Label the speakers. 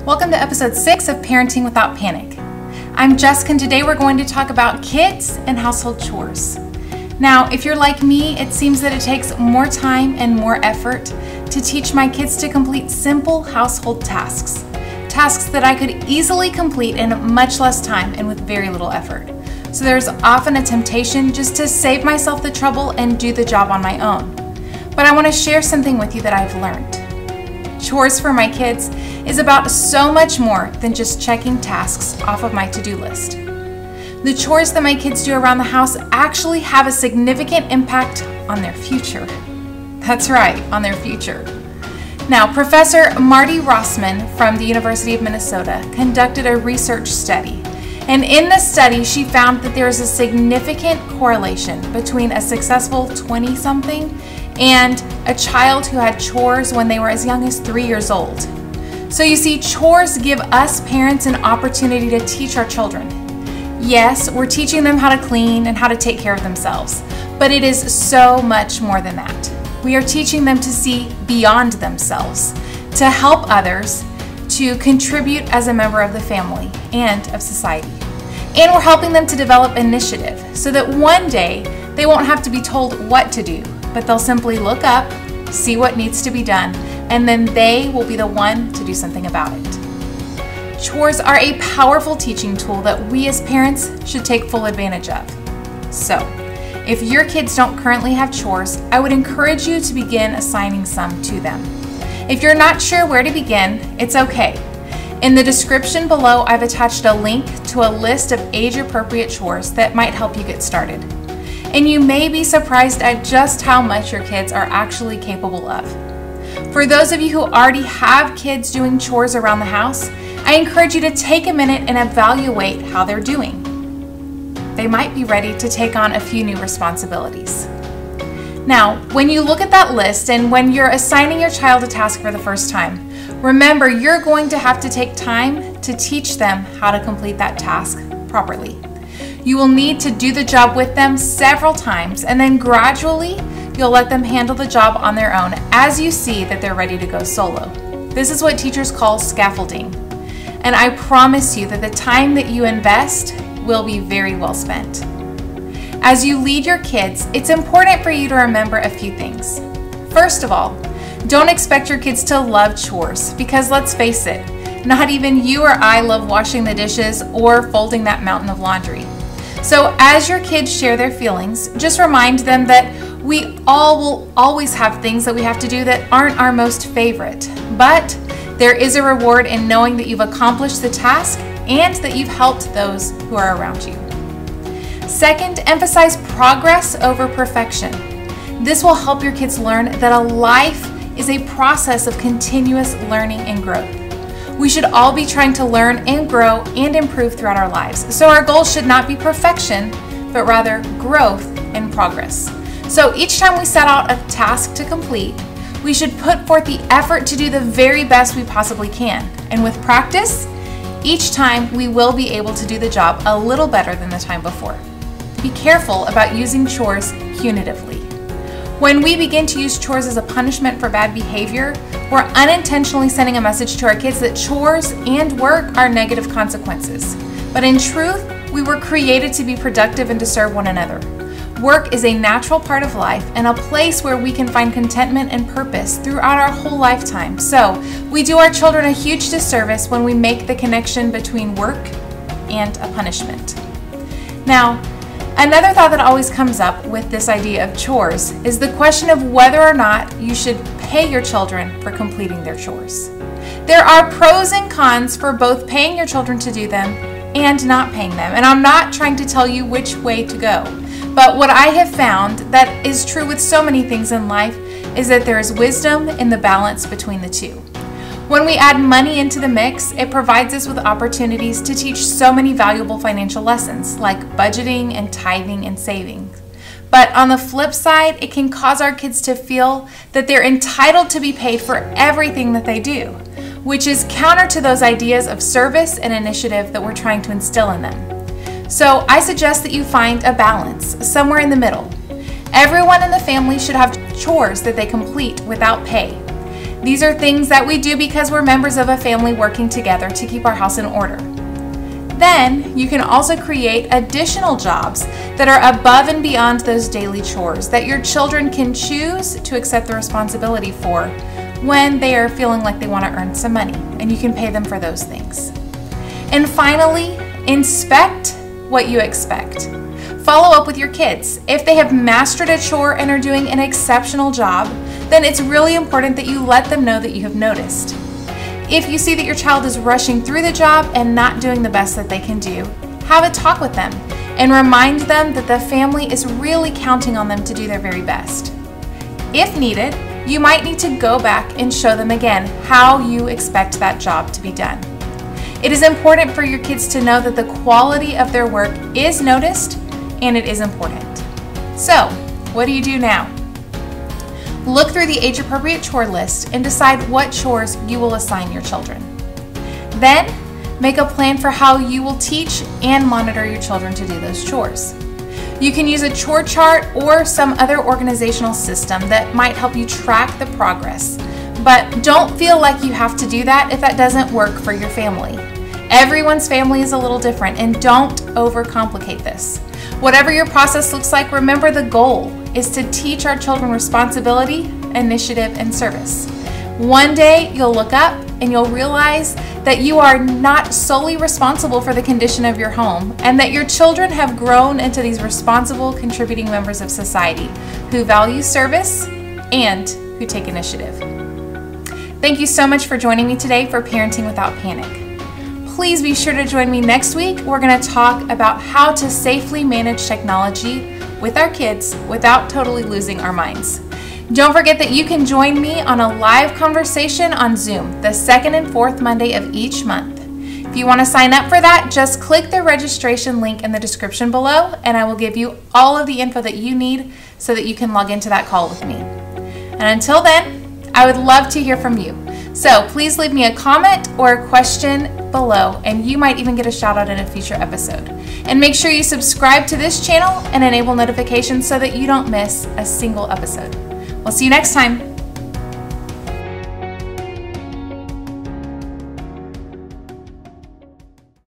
Speaker 1: Welcome to episode 6 of Parenting Without Panic. I'm Jessica, and today we're going to talk about kids and household chores. Now, if you're like me, it seems that it takes more time and more effort to teach my kids to complete simple household tasks. Tasks that I could easily complete in much less time and with very little effort. So there's often a temptation just to save myself the trouble and do the job on my own. But I want to share something with you that I've learned. Chores for my kids is about so much more than just checking tasks off of my to-do list. The chores that my kids do around the house actually have a significant impact on their future. That's right, on their future. Now, Professor Marty Rossman from the University of Minnesota conducted a research study. And in this study, she found that there is a significant correlation between a successful 20-something and a child who had chores when they were as young as 3 years old. So you see, chores give us parents an opportunity to teach our children. Yes, we're teaching them how to clean and how to take care of themselves, but it is so much more than that. We are teaching them to see beyond themselves, to help others, to contribute as a member of the family and of society. And we're helping them to develop initiative so that one day they won't have to be told what to do, but they'll simply look up, see what needs to be done, and then they will be the one to do something about it. Chores are a powerful teaching tool that we as parents should take full advantage of. So, if your kids don't currently have chores, I would encourage you to begin assigning some to them. If you're not sure where to begin, it's okay. In the description below, I've attached a link to a list of age-appropriate chores that might help you get started. And you may be surprised at just how much your kids are actually capable of. For those of you who already have kids doing chores around the house, I encourage you to take a minute and evaluate how they're doing. They might be ready to take on a few new responsibilities. Now, when you look at that list and when you're assigning your child a task for the first time, remember you're going to have to take time to teach them how to complete that task properly. You will need to do the job with them several times, and then gradually you'll let them handle the job on their own as you see that they're ready to go solo. This is what teachers call scaffolding. And I promise you that the time that you invest will be very well spent. As you lead your kids, it's important for you to remember a few things. First of all, don't expect your kids to love chores, because let's face it, not even you or I love washing the dishes or folding that mountain of laundry. So as your kids share their feelings, just remind them that we all will always have things that we have to do that aren't our most favorite, but there is a reward in knowing that you've accomplished the task and that you've helped those who are around you. Second, emphasize progress over perfection. This will help your kids learn that a life is a process of continuous learning and growth. We should all be trying to learn and grow and improve throughout our lives. So our goal should not be perfection, but rather growth and progress. So each time we set out a task to complete, we should put forth the effort to do the very best we possibly can. And with practice, each time we will be able to do the job a little better than the time before. Be careful about using chores punitively. When we begin to use chores as a punishment for bad behavior, we're unintentionally sending a message to our kids that chores and work are negative consequences. But in truth, we were created to be productive and to serve one another. Work is a natural part of life and a place where we can find contentment and purpose throughout our whole lifetime. So we do our children a huge disservice when we make the connection between work and a punishment. Now, another thought that always comes up with this idea of chores is the question of whether or not you should pay your children for completing their chores. There are pros and cons for both paying your children to do them and not paying them, and I'm not trying to tell you which way to go. But what I have found that is true with so many things in life is that there is wisdom in the balance between the two. When we add money into the mix, it provides us with opportunities to teach so many valuable financial lessons like budgeting and tithing and saving. But on the flip side, it can cause our kids to feel that they're entitled to be paid for everything that they do, which is counter to those ideas of service and initiative that we're trying to instill in them. So I suggest that you find a balance somewhere in the middle. Everyone in the family should have chores that they complete without pay. These are things that we do because we're members of a family working together to keep our house in order. Then you can also create additional jobs that are above and beyond those daily chores that your children can choose to accept the responsibility for when they are feeling like they want to earn some money, and you can pay them for those things. And finally, inspect what you expect. Follow up with your kids. If they have mastered a chore and are doing an exceptional job, then it's really important that you let them know that you have noticed. If you see that your child is rushing through the job and not doing the best that they can do, have a talk with them and remind them that the family is really counting on them to do their very best. If needed, you might need to go back and show them again how you expect that job to be done. It is important for your kids to know that the quality of their work is noticed and it is important. So, what do you do now? Look through the age-appropriate chore list and decide what chores you will assign your children. Then, make a plan for how you will teach and monitor your children to do those chores. You can use a chore chart or some other organizational system that might help you track the progress, but don't feel like you have to do that if that doesn't work for your family. Everyone's family is a little different, and don't overcomplicate this. Whatever your process looks like, remember the goal is to teach our children responsibility, initiative, and service. One day you'll look up and you'll realize that you are not solely responsible for the condition of your home, and that your children have grown into these responsible, contributing members of society who value service and who take initiative. Thank you so much for joining me today for Parenting Without Panic. Please be sure to join me next week. We're going to talk about how to safely manage technology with our kids without totally losing our minds. Don't forget that you can join me on a live conversation on Zoom the second and fourth Monday of each month. If you want to sign up for that, just click the registration link in the description below, and I will give you all of the info that you need so that you can log into that call with me. And until then, I would love to hear from you. So please leave me a comment or a question below, and you might even get a shout out in a future episode. And make sure you subscribe to this channel and enable notifications so that you don't miss a single episode. We'll see you next time.